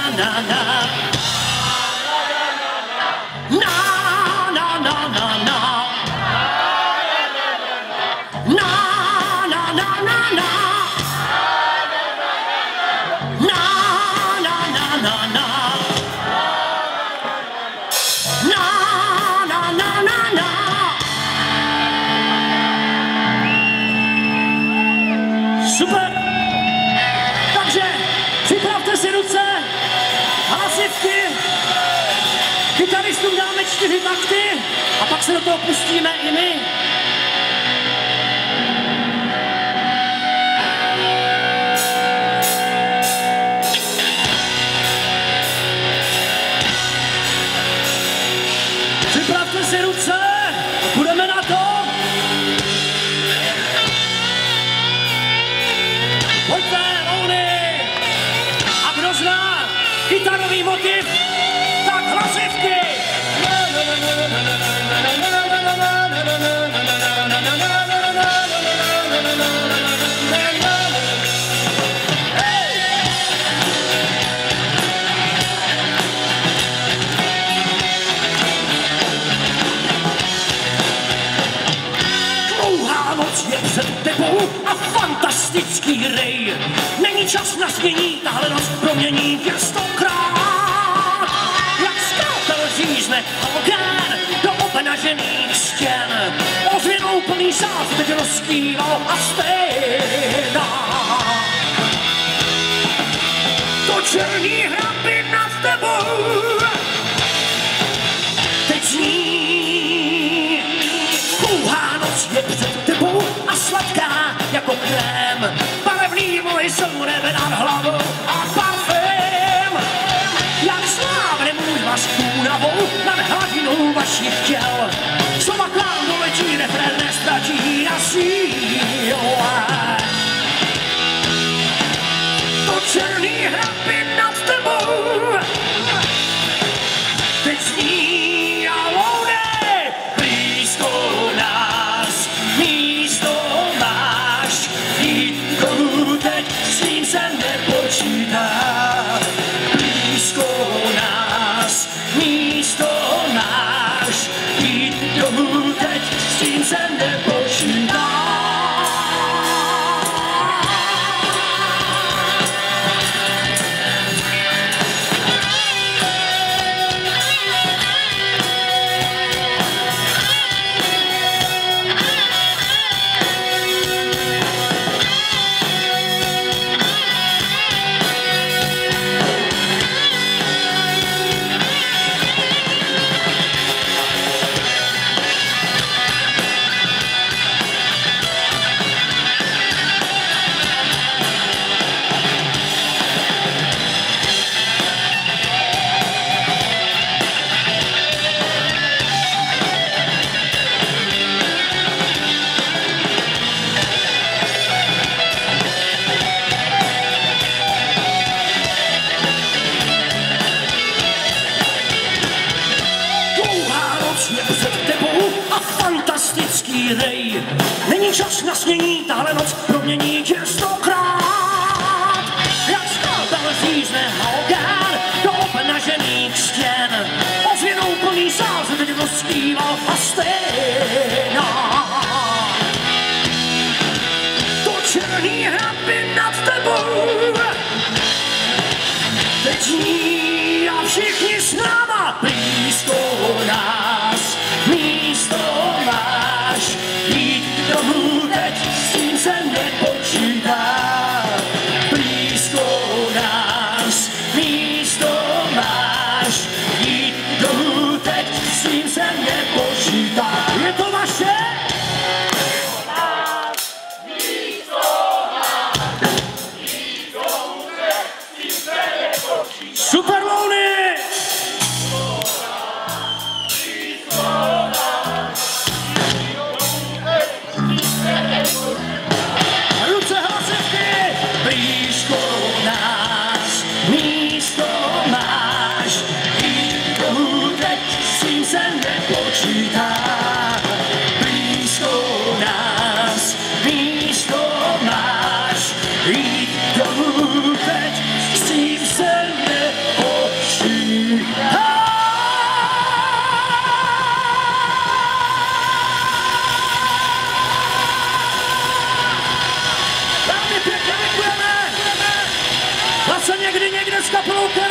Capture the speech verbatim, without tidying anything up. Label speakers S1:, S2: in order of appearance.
S1: na na. Na na na na na. Na na na na na. Na na na na na. Na na na na na. Super! Takže připravte si ruce, hlasivky, kytaristům dáme čtyři takty a pak se do toho pustíme i my. Připravte si ruce a půjdeme na to. Pojďte, louny! A kdo zná kytarový motiv, tak hlasivky! Dlouhá noc je před tebou a fantastický rej. Není čas na snění, tahle noc promění tě stokrát. Jak skápel řízne orgán do openažených stěn. Ozvěnou plný sál se teď rozkýval a stejná. To černý hrabě nad tebou teď zní. Dlouhá noc je před tebou a sladká jako krém. Barevný moji jsou nebe nad hlavou a parfém. Jak slávne můj vás únavou nad hladinou vašich těl. Slova k vám doletí, refrén nestačí na síle. To černý hrabě nad tebou teď zní a louny blízko nás. Místo máš, jít komu teď s ním se nepočítá. Blízko nás, místo máš, jít komu teď s tím se nepočítá. Fantastický rej. Není čas na snění, tahle noc promění tě stokrát. Jak skalpel řízne orgán do openažených stěn. Ozvěnou plný sál se teď rozkýval a stejná. To černý hrabě nad tebou teď zní a všichni s náma blízko nás. Místo máš, jít domů teď s tím se nepočítá. Blízko nás, místo máš, jít domů teď s tím se nepočítá. Je to vaše? Super louny! Ruce hlasivky! Blízko nás, místo máš, jít domů teď s tím se nepočítá. Blízko nás, místo máš, jít domů teď s tím se nepočítá. pluka